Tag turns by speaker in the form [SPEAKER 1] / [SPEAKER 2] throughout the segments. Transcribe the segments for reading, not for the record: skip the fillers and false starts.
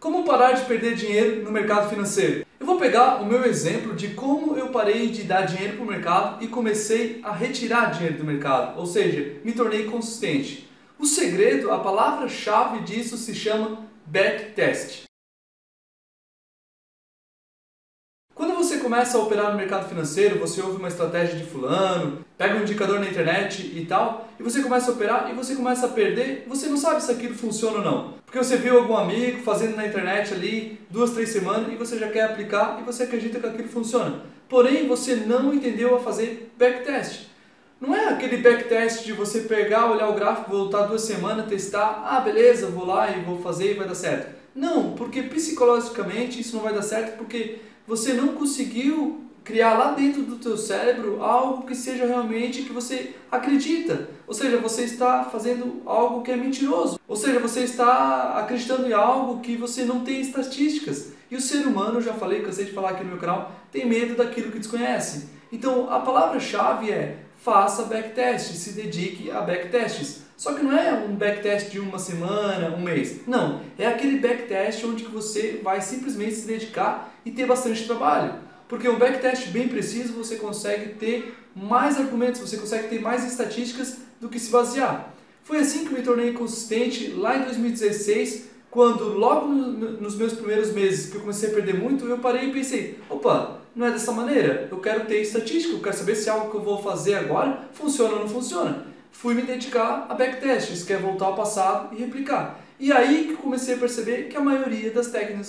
[SPEAKER 1] Como parar de perder dinheiro no mercado financeiro? Eu vou pegar o meu exemplo de como eu parei de dar dinheiro para o mercado e comecei a retirar dinheiro do mercado, ou seja, me tornei consistente. O segredo, a palavra-chave disso se chama backtest. Quando você começa a operar no mercado financeiro, você ouve uma estratégia de fulano, pega um indicador na internet e tal, e você começa a operar e você começa a perder, você não sabe se aquilo funciona ou não. Porque você viu algum amigo fazendo na internet ali 2, 3 semanas e você já quer aplicar e você acredita que aquilo funciona. Porém, você não entendeu a fazer backtest. Não é aquele backtest de você pegar, olhar o gráfico, voltar 2 semanas, testar, beleza, vou lá e vou fazer e vai dar certo. Não, porque psicologicamente isso não vai dar certo porque você não conseguiu criar lá dentro do teu cérebro algo que seja realmente que você acredita. Ou seja, você está fazendo algo que é mentiroso. Ou seja, você está acreditando em algo que você não tem estatísticas. E o ser humano, já falei, cansei de falar aqui no meu canal, tem medo daquilo que desconhece. Então, a palavra-chave é faça backtest, se dedique a backtests. Só que não é um backtest de uma semana, um mês. Não, é aquele backtest onde você vai simplesmente se dedicar e ter bastante trabalho. Porque um backtest bem preciso você consegue ter mais argumentos, você consegue ter mais estatísticas do que se basear. Foi assim que eu me tornei consistente lá em 2016, quando logo nos meus primeiros meses que eu comecei a perder muito, eu parei e pensei, opa, não é dessa maneira, eu quero ter estatística, eu quero saber se algo que eu vou fazer agora funciona ou não funciona. Fui me dedicar a backtests, que é voltar ao passado e replicar. E aí que eu comecei a perceber que a maioria das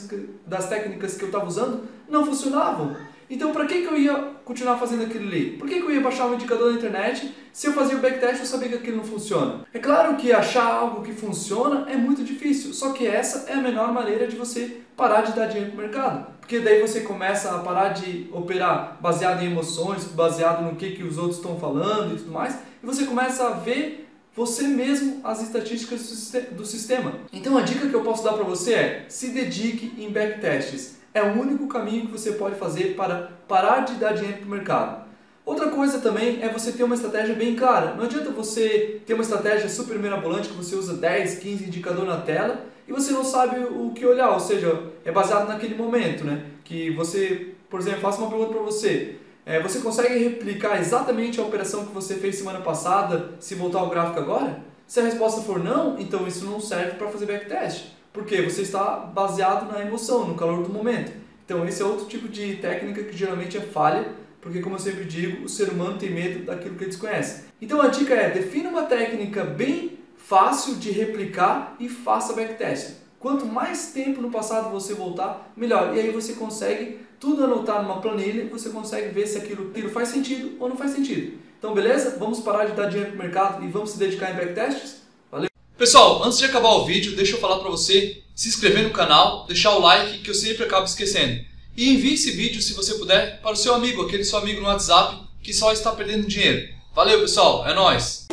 [SPEAKER 1] técnicas que eu estava usando não funcionavam. Então, para que eu ia continuar fazendo aquilo ali? Por que eu ia baixar um indicador na internet se eu fazia o backtest e eu sabia que aquilo não funciona? É claro que achar algo que funciona é muito difícil, só que essa é a melhor maneira de você parar de dar dinheiro para o mercado. Porque daí você começa a parar de operar baseado em emoções, baseado no que os outros estão falando e tudo mais, e você começa a ver você mesmo as estatísticas do sistema. Então a dica que eu posso dar para você é: se dedique em backtests. É o único caminho que você pode fazer para parar de dar dinheiro para o mercado. Outra coisa também é você ter uma estratégia bem clara. Não adianta você ter uma estratégia super mirabolante que você usa 10, 15 indicadores na tela e você não sabe o que olhar, ou seja, é baseado naquele momento, né? Que você, por exemplo, faça uma pergunta para você. Você consegue replicar exatamente a operação que você fez semana passada se voltar ao gráfico agora? Se a resposta for não, então isso não serve para fazer backtest. Porque você está baseado na emoção, no calor do momento. Então esse é outro tipo de técnica que geralmente é falha, porque como eu sempre digo, o ser humano tem medo daquilo que ele desconhece. Então a dica é: defina uma técnica bem fácil de replicar e faça backtest. Quanto mais tempo no passado você voltar, melhor. E aí você consegue tudo anotar numa planilha e você consegue ver se aquilo faz sentido ou não faz sentido. Então beleza? Vamos parar de dar dinheiro para o mercado e vamos se dedicar em backtests? Valeu! Pessoal, antes de acabar o vídeo, deixa eu falar para você se inscrever no canal, deixar o like, que eu sempre acabo esquecendo. E envie esse vídeo, se você puder, para o seu amigo, aquele seu amigo no WhatsApp que só está perdendo dinheiro. Valeu, pessoal, é nóis!